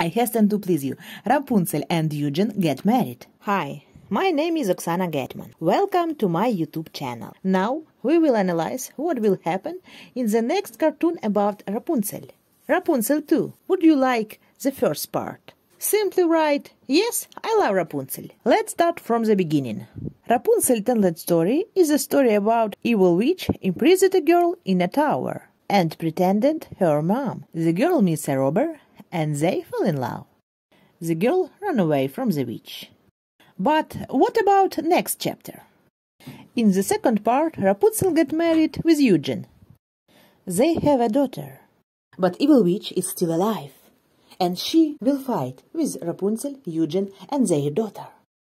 I hasten to please you. Rapunzel and Eugen get married. Hi, my name is Oksana Getman. Welcome to my YouTube channel. Now we will analyze what will happen in the next cartoon about Rapunzel. Rapunzel 2. Would you like the first part? Simply write, yes, I love Rapunzel. Let's start from the beginning. Rapunzel Untold Story is a story about evil witch imprisoned a girl in a tower and pretended her mom. The girl meets a robber and they fall in love. The girl ran away from the witch. But what about next chapter? In the second part, Rapunzel gets married with Eugen. They have a daughter. But evil witch is still alive, and she will fight with Rapunzel, Eugen, and their daughter.